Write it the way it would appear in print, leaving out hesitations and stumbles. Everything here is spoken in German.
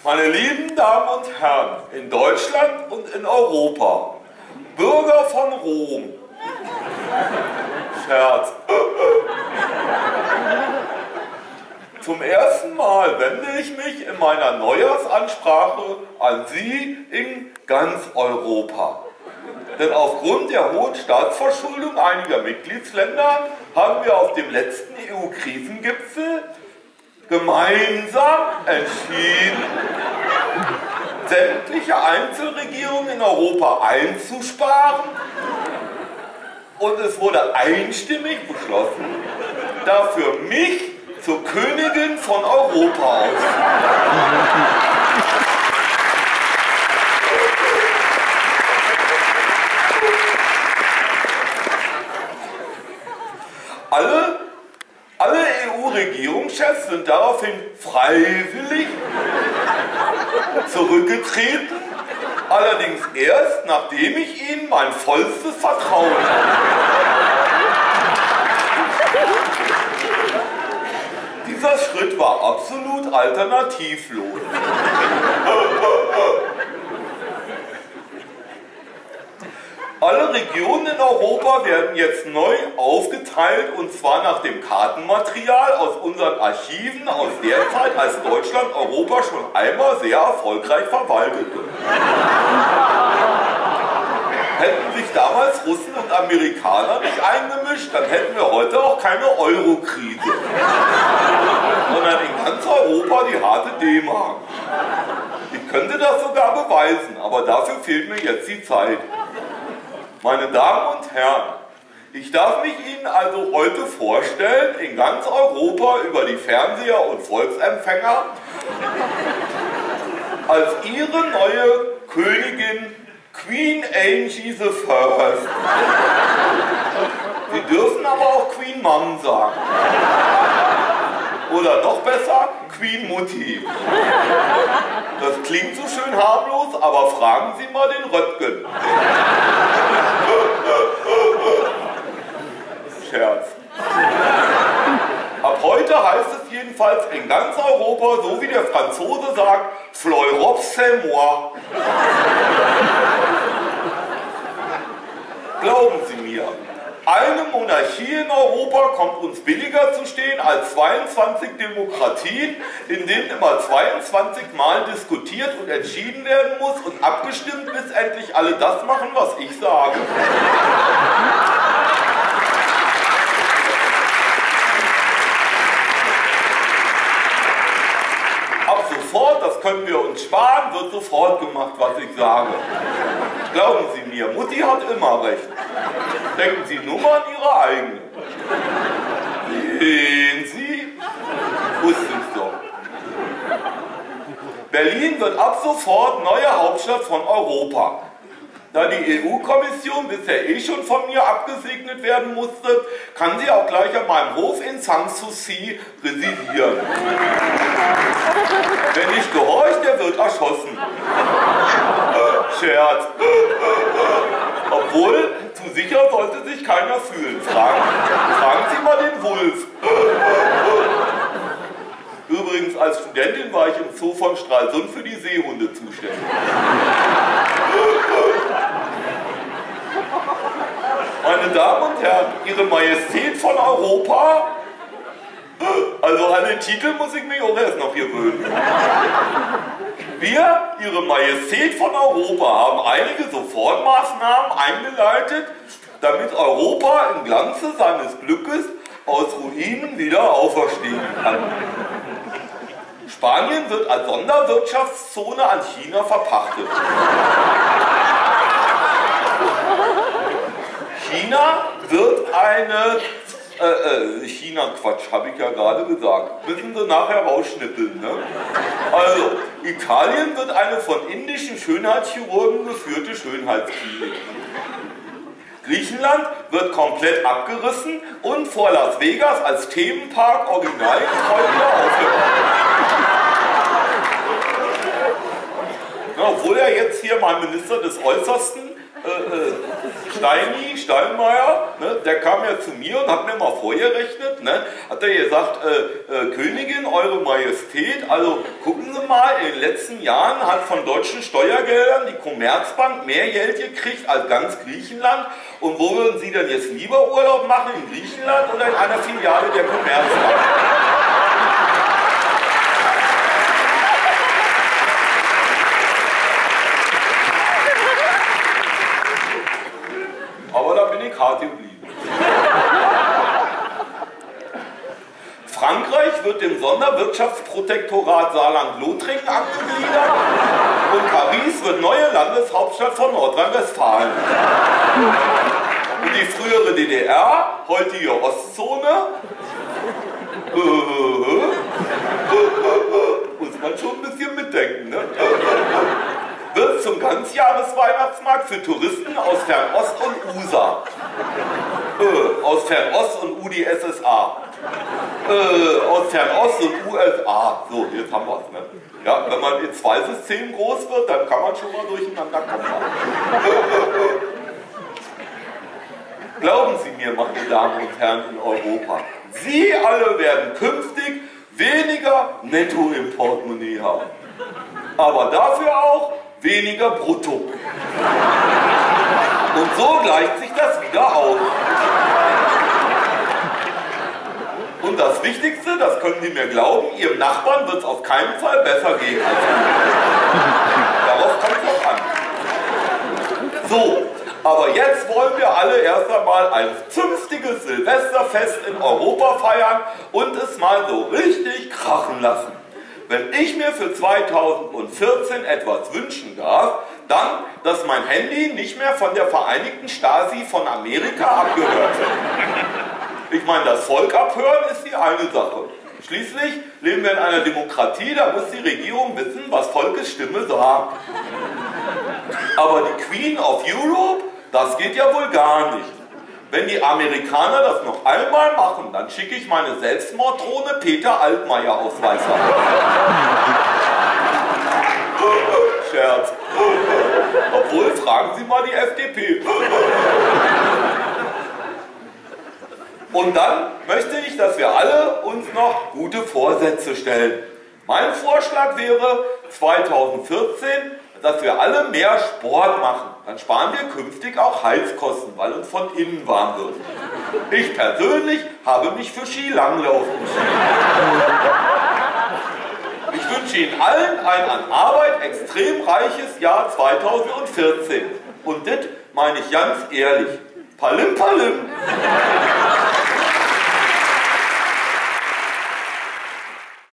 Meine lieben Damen und Herren, in Deutschland und in Europa, Bürger von Rom. Scherz. Zum ersten Mal wende ich mich in meiner Neujahrsansprache an Sie in ganz Europa. Denn aufgrund der hohen Staatsverschuldung einiger Mitgliedsländer haben wir auf dem letzten EU-Krisengipfel gemeinsam entschieden, sämtliche Einzelregierungen in Europa einzusparen, und es wurde einstimmig beschlossen, dafür mich zur Königin von Europa auszurufen. Alle EU-Regierungschefs sind daraufhin freiwillig zurückgetreten, allerdings erst, nachdem ich ihnen mein vollstes Vertrauen habe. Dieser Schritt war absolut alternativlos. Alle Regionen in Europa werden jetzt neu aufgeteilt, und zwar nach dem Kartenmaterial aus unseren Archiven aus der Zeit, als Deutschland Europa schon einmal sehr erfolgreich verwaltete. Hätten sich damals Russen und Amerikaner nicht eingemischt, dann hätten wir heute auch keine Euro-Krise, sondern in ganz Europa die harte D-Mark. Ich könnte das sogar beweisen, aber dafür fehlt mir jetzt die Zeit. Meine Damen und Herren, ich darf mich Ihnen also heute vorstellen, in ganz Europa über die Fernseher und Volksempfänger, als Ihre neue Königin Queen Angie the First. Sie dürfen aber auch Queen Mom sagen. Oder noch besser, Queen Mutti. Das klingt so schön harmlos, aber fragen Sie mal den Röttgen. Scherz. Ab heute heißt es jedenfalls in ganz Europa, so wie der Franzose sagt, L'Europe c'est moi. Glauben Sie mir, eine Monarchie in Europa kommt uns billiger zu stehen als 22 Demokratien, in denen immer 22 Mal diskutiert und entschieden werden muss und abgestimmt, bis endlich alle das machen, was ich sage. Ab sofort, das können wir uns sparen, wird sofort gemacht, was ich sage. Glauben Sie mir, Mutti hat immer recht. Denken Sie nur mal an Ihre eigene. Sehen Sie? Wusste ich doch. Berlin wird ab sofort neue Hauptstadt von Europa. Da die EU-Kommission bisher schon von mir abgesegnet werden musste, kann sie auch gleich an meinem Hof in Sanssouci residieren. Wer nicht gehorcht, der wird erschossen. Scherz. Obwohl, zu sicher sollte sich keiner fühlen. Fragen Sie mal den Wulf. Übrigens, als Studentin war ich im Zoo von Stralsund für die Seehunde zuständig. Meine Damen und Herren, Ihre Majestät von Europa, also an den Titel muss ich mich auch erst noch gewöhnen. Wir, Ihre Majestät von Europa, haben einige Sofortmaßnahmen eingeleitet, damit Europa im Glanze seines Glückes aus Ruinen wieder auferstehen kann. Spanien wird als Sonderwirtschaftszone an China verpachtet. China wird eine... China-Quatsch, habe ich ja gerade gesagt. Müssen Sie nachher rausschnippeln, ne? Also, Italien wird eine von indischen Schönheitschirurgen geführte Schönheitsklinik. Griechenland wird komplett abgerissen und vor Las Vegas als Themenpark original wieder aufgebaut. Obwohl er jetzt hier mein Minister des Äußersten Steinmeier, ne, der kam ja zu mir und hat mir mal vorgerechnet, ne, hat er gesagt, Königin, Eure Majestät, also gucken Sie mal, in den letzten Jahren hat von deutschen Steuergeldern die Commerzbank mehr Geld gekriegt als ganz Griechenland. Und wo würden Sie denn jetzt lieber Urlaub machen, in Griechenland oder in einer Filiale der Commerzbank? Aber da bin ich hart geblieben. Frankreich wird dem Sonderwirtschaftsprotektorat Saarland-Lothringen angegliedert und Paris wird neue Landeshauptstadt von Nordrhein-Westfalen. Und die frühere DDR, heutige Ostzone, muss man schon ein bisschen mitdenken, ne? Wird zum Ganzjahresweihnachtsmarkt für Touristen aus Fernost und USA. Aus Fernost und UdSSR. Aus Fernost und USA. So, jetzt haben wir es. Ne? Ja, wenn man in zwei Systemen groß wird, dann kann man schon mal durcheinander kommen. Glauben Sie mir, meine Damen und Herren in Europa, Sie alle werden künftig weniger Netto im Portemonnaie haben. Aber dafür auch weniger Brutto. Und so gleicht sich das wieder aus. Und das Wichtigste, das können Sie mir glauben, Ihrem Nachbarn wird es auf keinen Fall besser gehen als Ihnen. Darauf kommt es noch an. So, aber jetzt wollen wir alle erst einmal ein zünftiges Silvesterfest in Europa feiern und es mal so richtig krachen lassen. Wenn ich mir für 2014 etwas wünschen darf, dann, dass mein Handy nicht mehr von der Vereinigten Stasi von Amerika abgehört wird. Ich meine, das Volk abhören ist die eine Sache. Schließlich leben wir in einer Demokratie, da muss die Regierung wissen, was Volkes Stimme sagt. Aber die Queen of Europe, das geht ja wohl gar nicht. Wenn die Amerikaner das noch einmal machen, dann schicke ich meine Selbstmorddrohne Peter Altmaier aufs Weiße Haus. Scherz. Obwohl, fragen Sie mal die FDP. Und dann möchte ich, dass wir alle uns noch gute Vorsätze stellen. Mein Vorschlag wäre 2014, dass wir alle mehr Sport machen. Dann sparen wir künftig auch Heizkosten, weil uns von innen warm wird. Ich persönlich habe mich für Skilanglauf entschieden. Ich wünsche Ihnen allen ein an Arbeit extrem reiches Jahr 2014. Und das meine ich ganz ehrlich. Palim, palim.